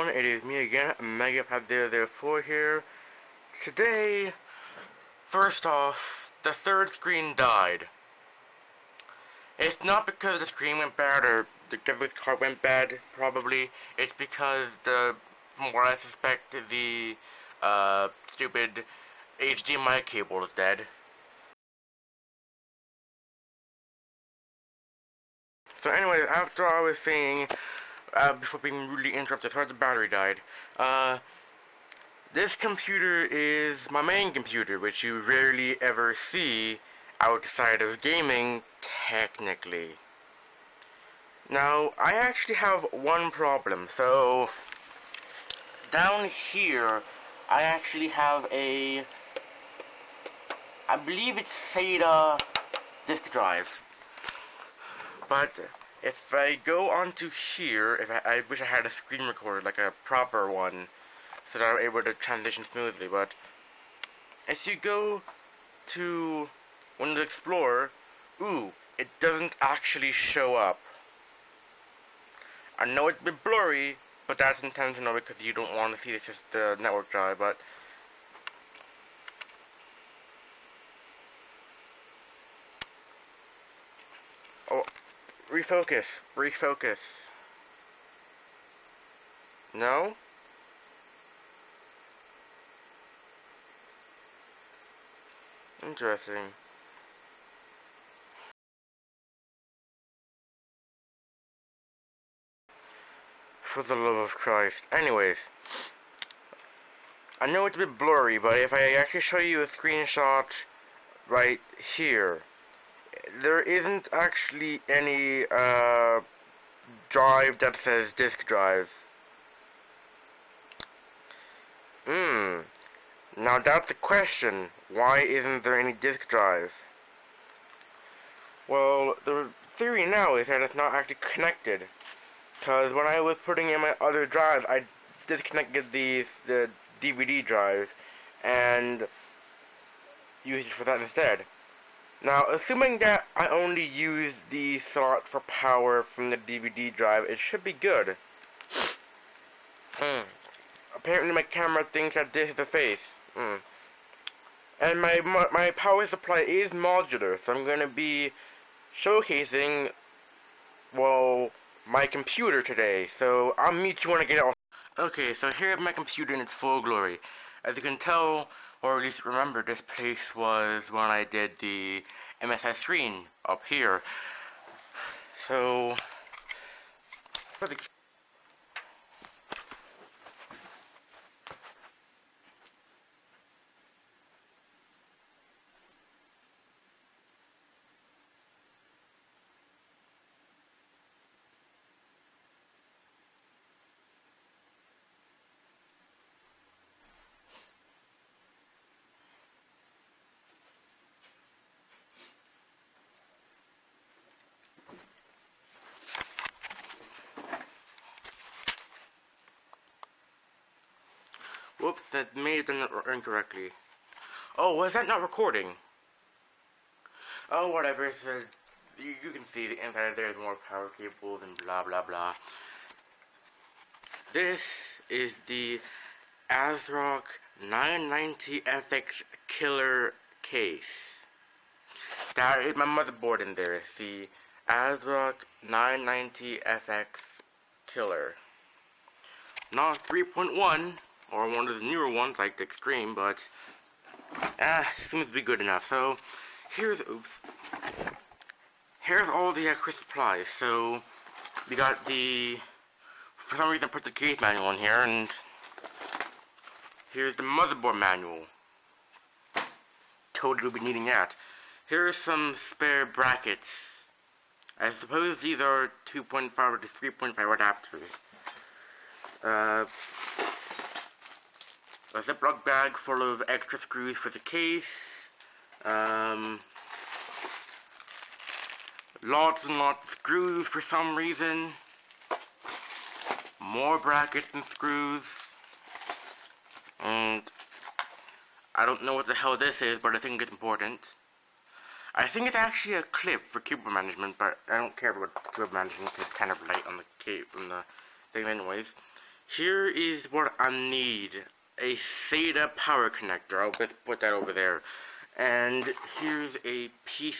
everyone, it is me again, Megapad004 here. Today, first off, the third screen died. It's not because the screen went bad or the graphics card went bad, probably. It's because from what I suspect, the stupid HDMI cable is dead. So anyways, after I was saying, before being rudely interrupted, sorry the battery died, this computer is my main computer, which you rarely ever see outside of gaming, technically. Now, I actually have one problem. So, down here, I actually have I believe it's SATA disk drive. But if I go onto here, I wish I had a screen recorder, like a proper one, so that I'm able to transition smoothly. But as you go to Windows Explorer, it doesn't actually show up. I know it's a bit blurry, but that's intentional because you don't want to see the network drive. But oh, refocus. No? Interesting. For the love of Christ. Anyways, I know it's a bit blurry, but if I actually show you a screenshot right here, there isn't actually any drive that says disk drive. Now that's the question. Why isn't there any disk drive? Well, the theory now is that it's not actually connected. Because when I was putting in my other drive, I disconnected the DVD drive and used it for that instead. Now, assuming that I only use the slot for power from the DVD drive, it should be good. Apparently my camera thinks that this is a face. And my power supply is modular, so I'm going to be showcasing, well, my computer today. So I'll meet you when I get it all. Okay, so here is my computer in its full glory. As you can tell, or at least remember, this place was when I did the MSI screen up here. So, for the whoops, that made it incorrectly. Oh, was that not recording? Oh, whatever. So you can see the inside. There's more power cables and blah blah blah. This is the ASRock 990FX killer case. That is my motherboard in there. It's the ASRock 990FX killer. Not 3.1 or one of the newer ones like the Extreme, but seems to be good enough. So here's all the extra supplies. So we got for some reason I put the case manual in here, and here's the motherboard manual. Totally be needing that. Here's some spare brackets. I suppose these are 2.5 to 3.5 adapters. A Ziploc bag full of extra screws for the case. Lots and lots of screws for some reason. More brackets and screws. And I don't know what the hell this is, but I think it's important. I think it's actually a clip for keyboard management, but I don't care about keyboard management because it's kind of light on the from the thing anyways. here is what I need. A SATA power connector. I'll just put that over there. And here's a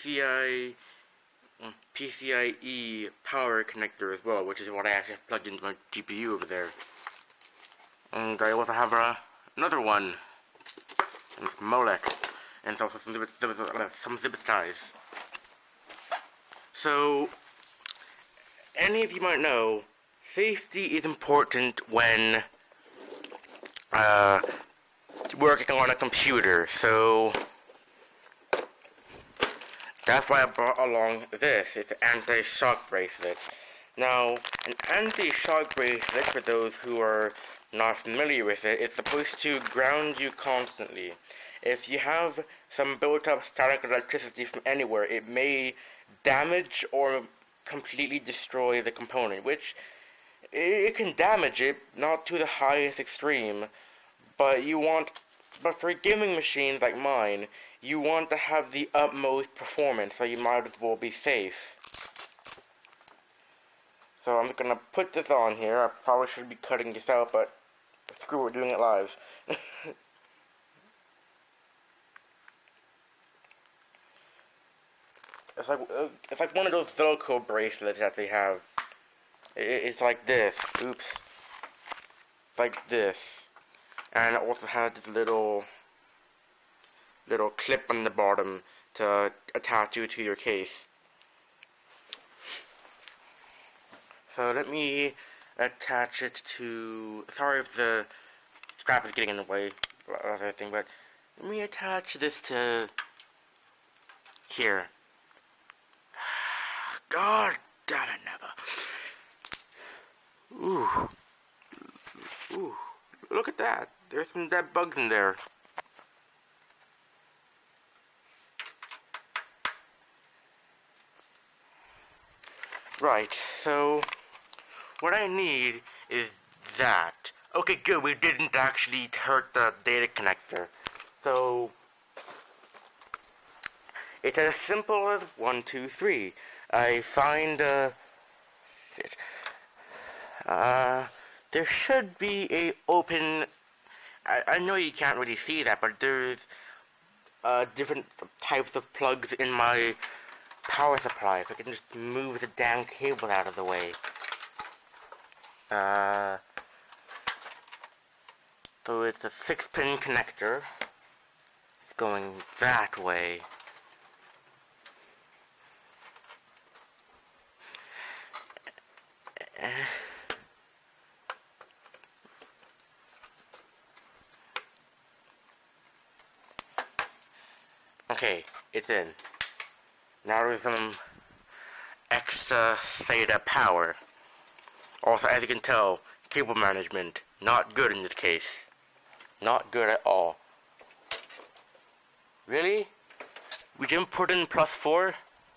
PCIe power connector as well, which is what I actually plugged into my GPU over there. And I also have another one. And it's Molex. And it's also some zip ties. So, any of you might know, safety is important when working on a computer. So, that's why I brought along this. It's an anti-shock bracelet. Now, an anti-shock bracelet, for those who are not familiar with it, is supposed to ground you constantly. If you have some built-up static electricity from anywhere, it may damage or completely destroy the component, which it can damage it, not to the highest extreme, but for gaming machines like mine, you want to have the utmost performance, so you might as well be safe. So I'm gonna put this on here. I probably should be cutting this out, but screw it, we're doing it live. It's like one of those Velcro bracelets that they have. It's like this. Oops. Like this. And it also has this little clip on the bottom to attach you to your case. So let me attach it to... Sorry if the strap is getting in the way of everything, but let me attach this to here. God damn it, Neva. Ooh, look at that. There's some dead bugs in there. Right, so what I need is that. Okay, good, we didn't actually hurt the data connector. So, it's as simple as 1, 2, 3. I find, there should be a open, I know you can't really see that, but there's, different types of plugs in my power supply, if I can just move the damn cable out of the way. So it's a 6-pin connector. It's going that way. Okay, it's in. Now there's some extra SATA power. Also, as you can tell, cable management, not good in this case. Not good at all. Really? We didn't put in +4?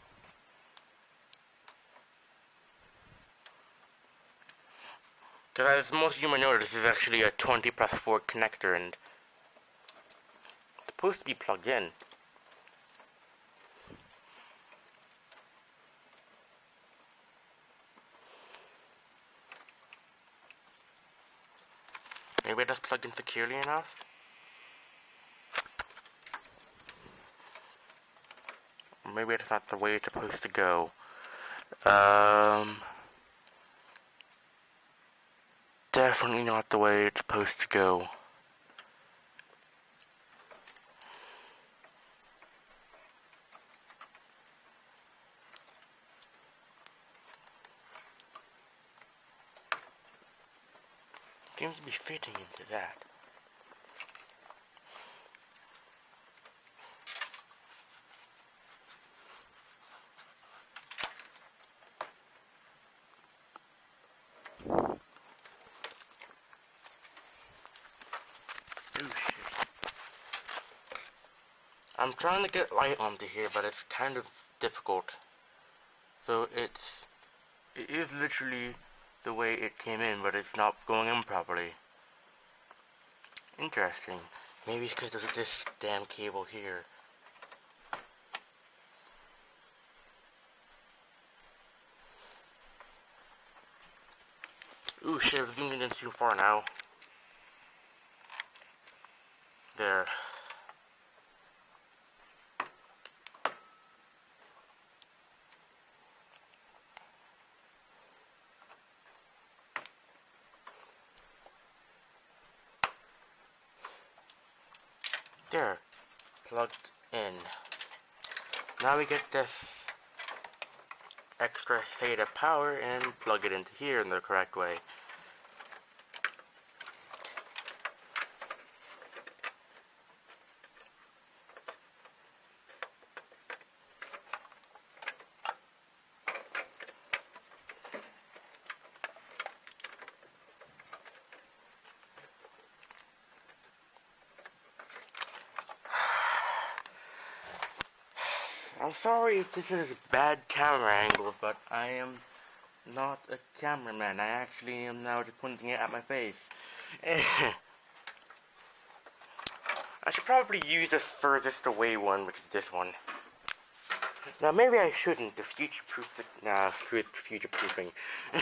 Because as most of you might know, this is actually a 20+4 connector and it's supposed to be plugged in. Maybe that's plugged in securely enough? Or maybe that's not the way it's supposed to go. Definitely not the way it's supposed to go. Seems to be fitting into that. Oh shit. I'm trying to get light onto here, but it's kind of difficult. So it is literally the way it came in, but it's not going in properly. Interesting. Maybe it's because there's this damn cable here. Ooh, shit, I've zoomed in too far now. There. There. Plugged in. Now we get this extra SATA power and plug it into here in the correct way. I'm sorry if this is a bad camera angle, but I am not a cameraman. I actually am now just pointing it at my face. I should probably use the furthest away one, which is this one. Now maybe I shouldn't. The future-proof. Nah, screw it. Future-proofing.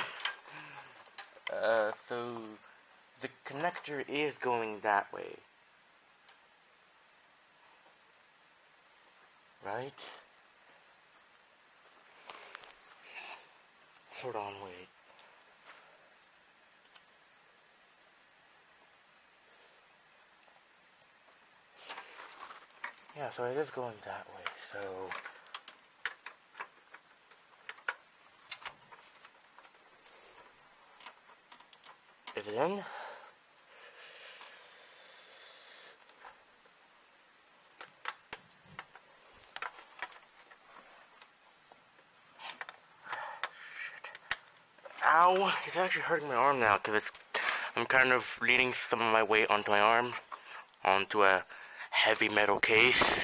So the connector is going that way, right? Hold on, wait. Yeah, so it is going that way, so... Is it in? Ow! It's actually hurting my arm now, because I'm kind of leaning some of my weight onto my arm, onto a heavy metal case.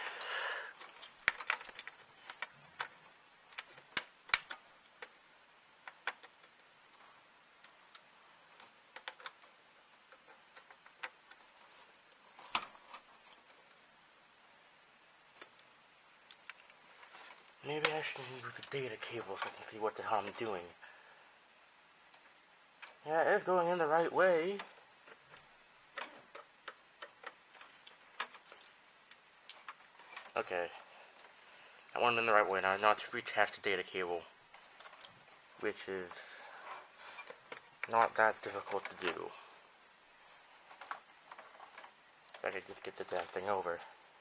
Maybe I should use the data cable so I can see what the hell I'm doing. Yeah, it's going in the right way. Okay. I went in the right way now. Now to reattach the data cable, which is not that difficult to do. If I could just get the damn thing over.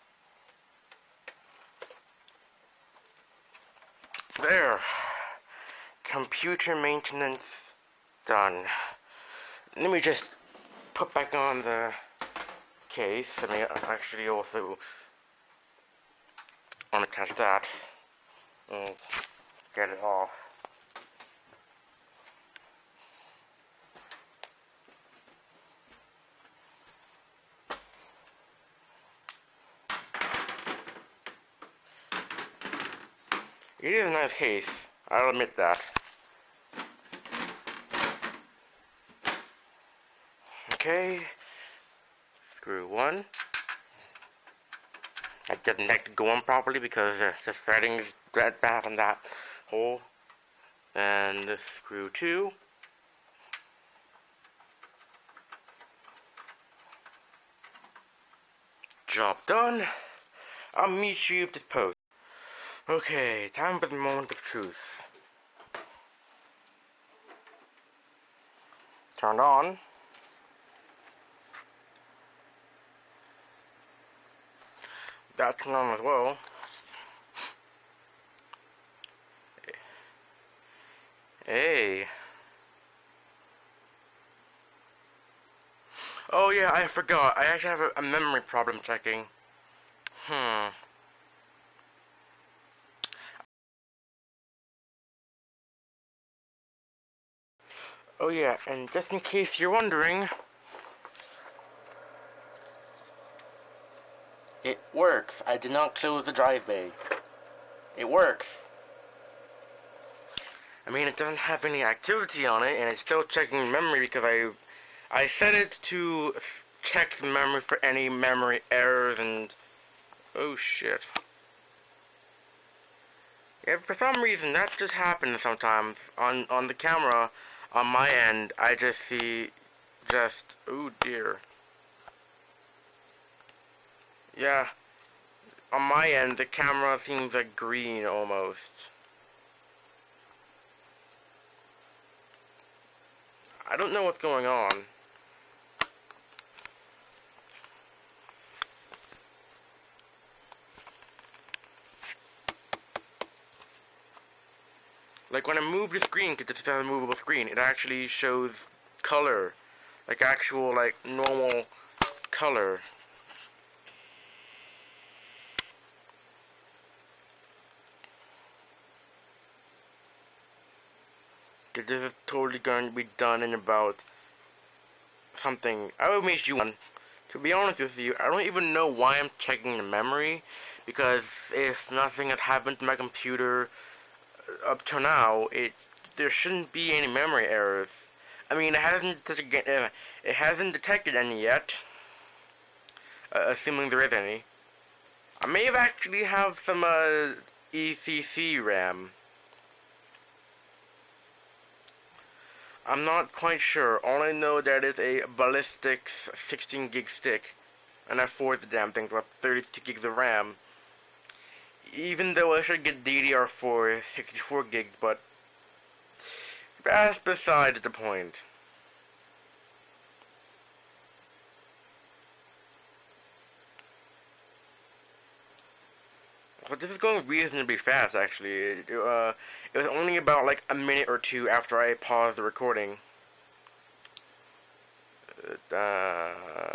There. Computer maintenance done. Let me just put back on the case. I mean, actually also unattach that and get it off. It is a nice case, I'll admit that. Okay, screw one. I didn't like to go on properly because the threading's red bad on that hole. And screw two. Job done. I'll meet you at this post. Okay, time for the moment of truth. Turned on. That turned on as well. Hey. Oh yeah, I forgot. I actually have a memory problem checking. Oh yeah, and just in case you're wondering, it works. I did not close the drive bay. It works. I mean, it doesn't have any activity on it, and it's still checking memory because I set it to check the memory for any memory errors and... Oh shit. Yeah, for some reason that just happens sometimes on the camera. On my end, I just see oh dear. Yeah, on my end, the camera seems like green almost. I don't know what's going on. Like when I move the screen, because it's a movable screen, it actually shows color. Like actual, like normal color. This is totally going to be done in about something. I will make you one. To be honest with you, I don't even know why I'm checking the memory, because if nothing has happened to my computer up to now, there shouldn't be any memory errors. I mean, it hasn't detected any yet, assuming there is any. I may have actually have some ECC RAM. I'm not quite sure. All I know that is a Ballistix 16 gig stick, and I forward the damn thing to up 32 gigs of RAM. Even though I should get DDR4 64 gigs, but that's besides the point. But this is going reasonably fast, actually. It was only about like a minute or two after I paused the recording. I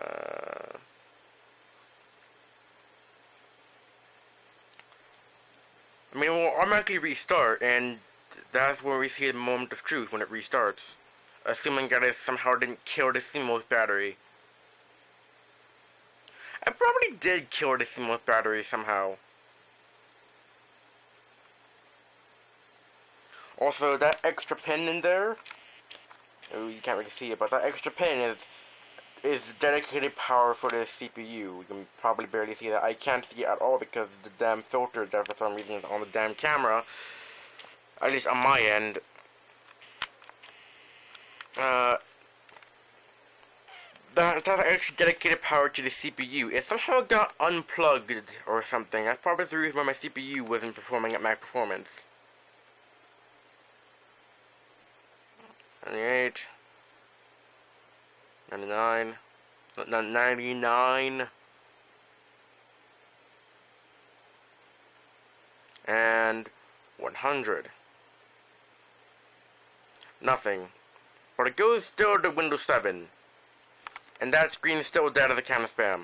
mean, we'll automatically restart, and that's when we see the moment of truth when it restarts. Assuming that it somehow didn't kill the CMOS battery. I probably did kill the CMOS battery somehow. Also, that extra pin in there, oh, you can't really see it, but that extra pin is dedicated power for the CPU. You can probably barely see that. I can't see it at all because the damn filter that for some reason is on the damn camera, at least on my end. That's actually dedicated power to the CPU. It somehow got unplugged or something. That's probably the reason why my CPU wasn't performing at max performance. 98, 99, 99, and 100. Nothing. But it goes still to Windows 7. And that screen is still dead as a can of spam.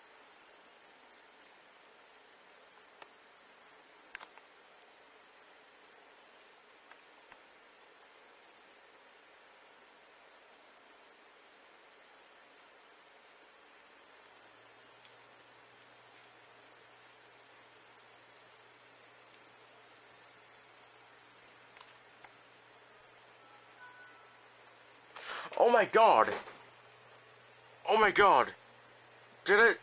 Oh my god! Oh my god! Did it?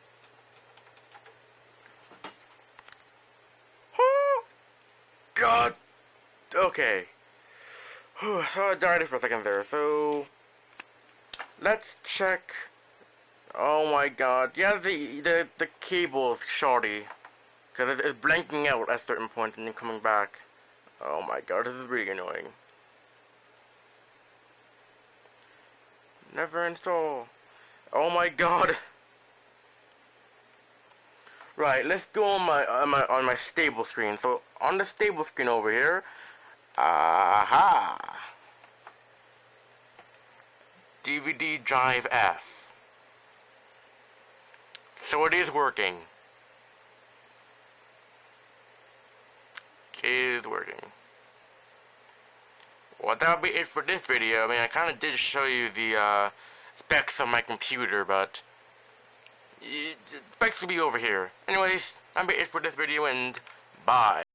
Oh god! Okay. So I died for a second there, so let's check. Oh my god. Yeah, the cable is shoddy. Because it's blanking out at certain points and then coming back. Oh my god, this is really annoying. Never install. Oh my god. Right, let's go on my stable screen. So on the stable screen over here, aha, DVD drive F. So it is working. It is working. Well, that'll be it for this video. I mean, I kind of did show you the specs of my computer, but specs will be over here. Anyways, that'll be it for this video, and bye.